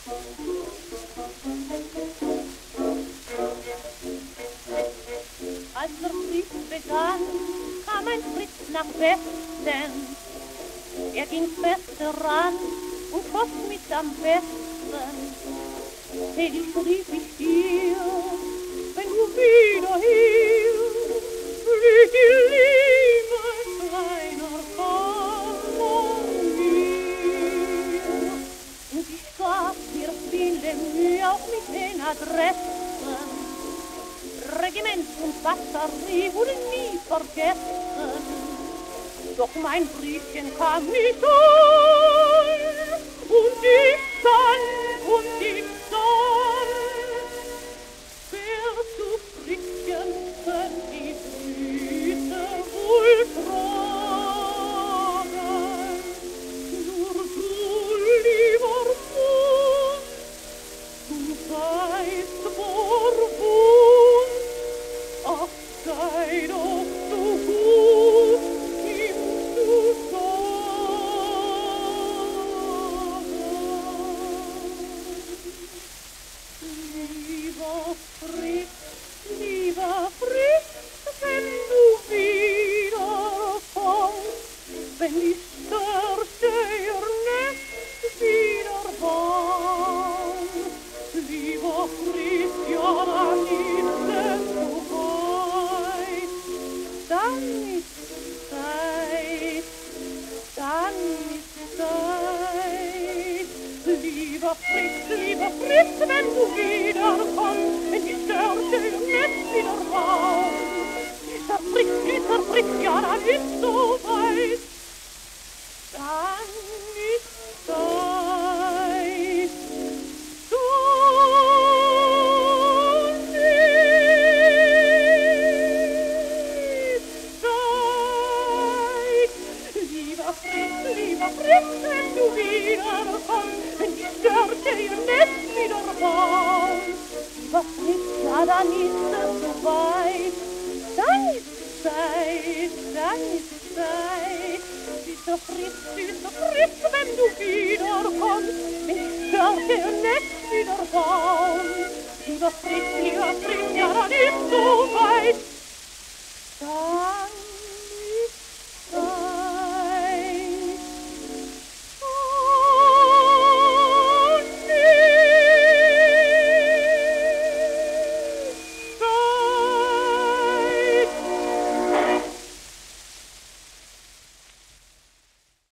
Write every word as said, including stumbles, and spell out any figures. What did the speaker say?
Als der Krieg begann, kam ein Fritz nach Westen. Er ging fester ran und schoss mit am besten. Hey, ich rief ich dir, wenn du wieder hier fliegt die Liebe kleiner Kanon mir. Und ich gab dir viele Mühe auch mit den Adressen. Regiment und Batterie wurden nie vergessen. Doch mein Briefchen kam nicht an, und ich stand, und ich stand. Wer zu Fritzchen die Füße wohl tragen, nur du, lieber Mund, du weißt, worum. Ach, sei doch so gut, ihm zu sagen. Lieber Fritz, lieber Fritz, wenn du wiederkommst, wenn die Störche ihr Nest wieder bauen. Lieber Fritz, ja, dann ist es soweit. Dann ist Zeit, dann ist Zeit. Lieber Fritz, lieber Fritz, wenn du wiederkommst, wenn die Störche im Netz wieder bauen. Dieser Fritz, dieser Fritz, ja, dann ist soweit. Dann ist Zeit. Lieber Fritz, lieber Fritz, wenn du wiederkommst, wenn die Störche ihr Netz wieder bauen. Lieber Fritz, ja, dann ist es soweit. Dann ist Zeit, dann ist Zeit. Süßer Fritz, süßer Fritz, wenn du wiederkommst, wenn die Störche ihr Netz wieder bauen. Lieber Fritz, lieber Fritz, ja, dann ist soweit. Dann